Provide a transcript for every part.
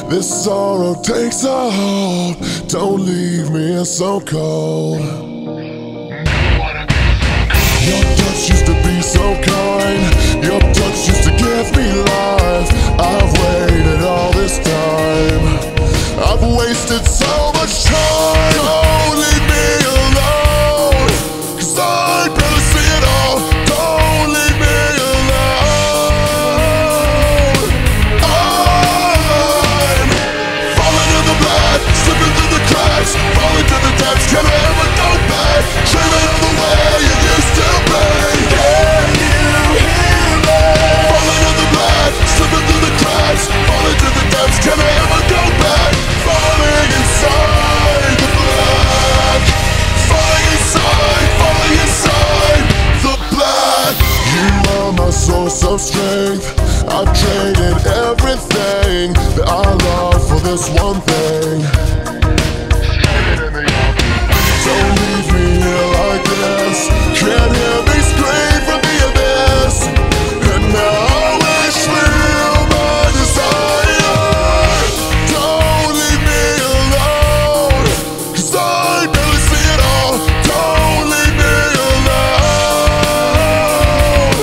This sorrow takes a hold. Don't leave me so cold. Your touch used to be so kind. Your touch used to give me life. I've waited all this time. I've wasted so much time. Don't leave me alone, 'cause I barely see it all. Don't leave me alone. I'm falling in the black, slipping through the cracks, falling to the depths. Can I ever go back? Dreaming of the way it used to be. Can you hear me? Falling in the black, slipping through the cracks, falling to the depths. Can I ever go back? Falling inside the black, falling inside the black. You are my source of strength. I've traded everything that I love for this one thing. Don't leave me here like this. Can't hear me scream from the abyss. And now I wish feel my desire. Don't leave me alone, 'cause I barely see it all. Don't leave me alone.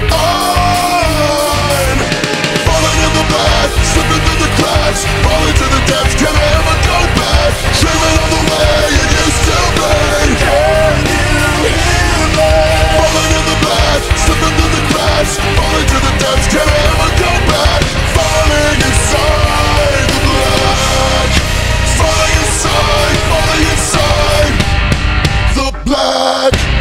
I'm falling in the black, slipping through the cracks, falling to the depths. Can I ever go back? Dreaming of the way it used to be. Can you hear me? Falling in the black, slipping through the cracks, falling to the depths. Can I ever go back? Falling inside the black, falling inside the black.